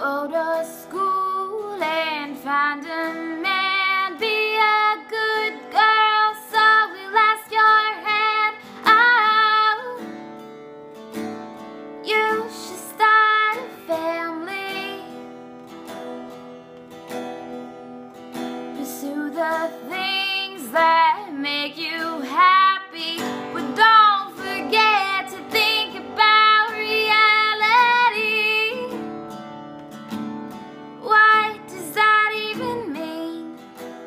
Go to school and find a man. Be a good girl so we'll ask your hand out. You should start a family. Pursue the things that make you happy, but don't forget to think about reality. What does that even mean?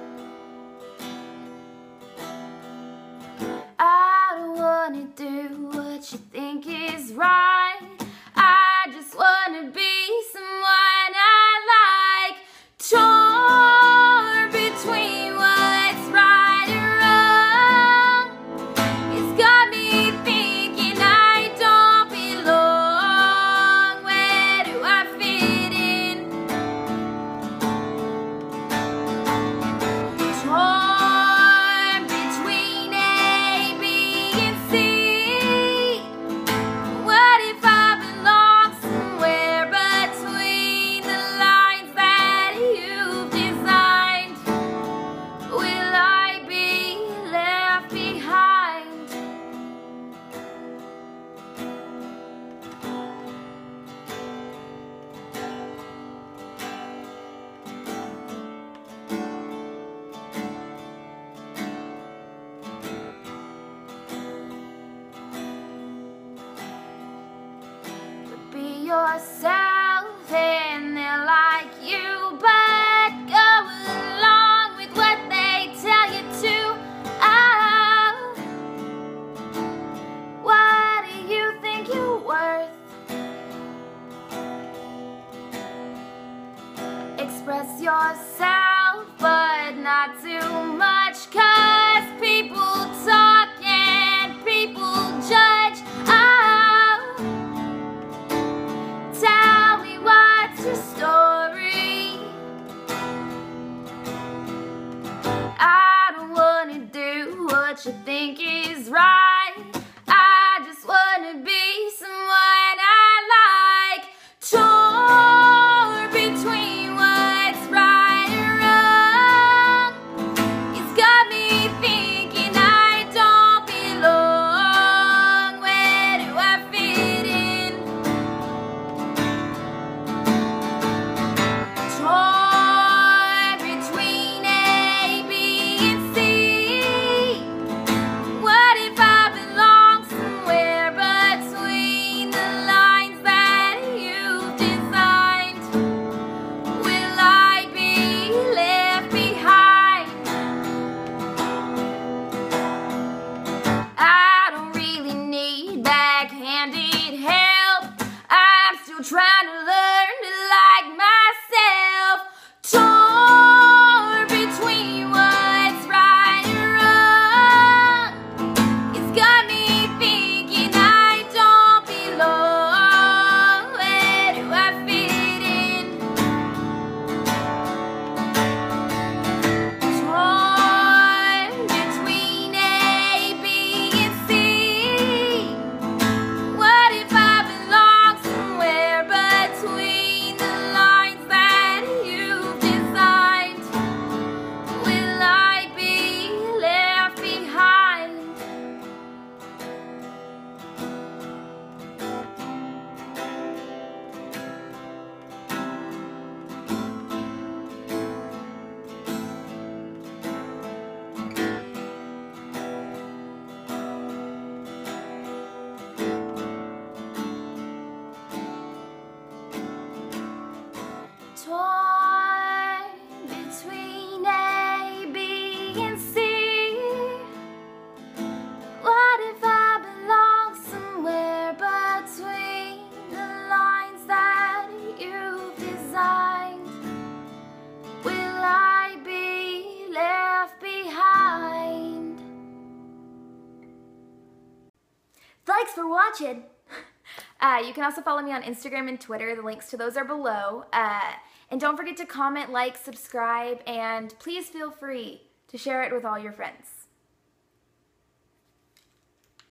I don't wanna do what you think is right. I just wanna be someone I like. Torn between what's right and wrong. It's got me thinking I don't belong. Where do I fit in? Torn between A, B, and C. What if I belong somewhere between the lines that you've designed? Will I be left behind? Be yourself and they're like you, but go along with what they tell you to. Oh, what do you think you're worth? Express yourself, but not too much, 'cause people talk and people judge. Oh, tell me what's your story. I don't wanna do what you think is right. I just wanna be someone I like. Torn between what's right and wrong. It's got me thinking I don't belong. Where do I fit in? Torn between A, B, and C. What if I belong somewhere between the lines that you've designed? Will I be left behind? I don't really need backhanded help. I'm still trying to learn to like myself. Torn between what's right and wrong. It's got me thinking I don't belong. Where do I fit in? Torn between A, B, and C. What if I belong somewhere between the lines that you've designed? Will I be left behind? Torn between A, B, and C. What if I belong somewhere between the lines that you've designed? Will I be left behind? Thanks for watching. You can also follow me on Instagram and Twitter. The links to those are below. And don't forget to comment, like, subscribe, and please feel free to share it with all your friends.